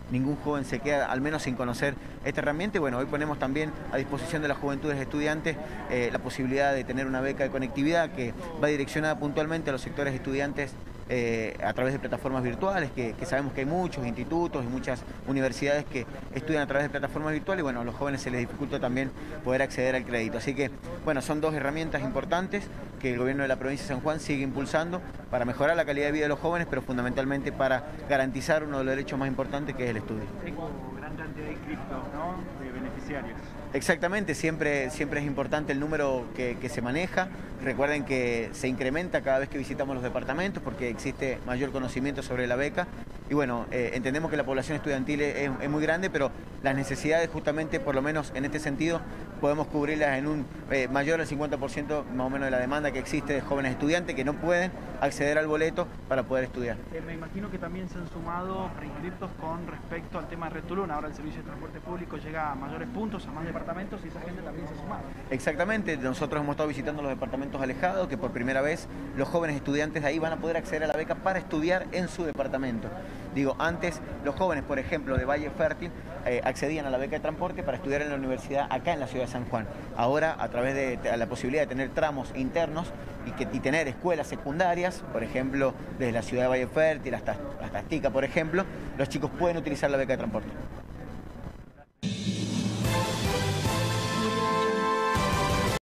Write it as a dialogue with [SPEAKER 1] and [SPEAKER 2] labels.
[SPEAKER 1] ningún joven se queda al menos sin conocer esta herramienta. Y bueno, hoy ponemos también a disposición de las juventudes estudiantes la posibilidad de tener una beca de conectividad que va direccionada puntualmente a los sectores estudiantes a través de plataformas virtuales, que sabemos que hay muchos institutos y muchas universidades que estudian a través de plataformas virtuales, y bueno, a los jóvenes se les dificulta también poder acceder al crédito. Así que, bueno, son dos herramientas importantes que el gobierno de la provincia de San Juan sigue impulsando para mejorar la calidad de vida de los jóvenes, pero fundamentalmente para garantizar uno de los derechos más importantes, que es el estudio.
[SPEAKER 2] Tengo gran cantidad de inscriptos, ¿no?, de beneficiarios.
[SPEAKER 1] Exactamente, siempre es importante el número que se maneja. Recuerden que se incrementa cada vez que visitamos los departamentos porque existe mayor conocimiento sobre la beca. Y bueno, entendemos que la población estudiantil es muy grande, pero las necesidades justamente, por lo menos en este sentido, podemos cubrirlas en un mayor al 50% más o menos de la demanda que existe de jóvenes estudiantes que no pueden acceder al boleto para poder estudiar.
[SPEAKER 2] Me imagino que también se han sumado preinscriptos con respecto al tema de Red Tulum. Ahora el servicio de transporte público llega a mayores puntos, a más departamentos, y esa gente también se ha sumado.
[SPEAKER 1] Exactamente, nosotros hemos estado visitando los departamentos alejados, que por primera vez los jóvenes estudiantes de ahí van a poder acceder a la beca para estudiar en su departamento. Digo, antes los jóvenes, por ejemplo, de Valle Fértil, accedían a la beca de transporte para estudiar en la universidad acá en la ciudad de San Juan. Ahora, a través de la posibilidad de tener tramos internos y tener escuelas secundarias, por ejemplo, desde la ciudad de Valle Fértil hasta Astica, por ejemplo, los chicos pueden utilizar la beca de transporte.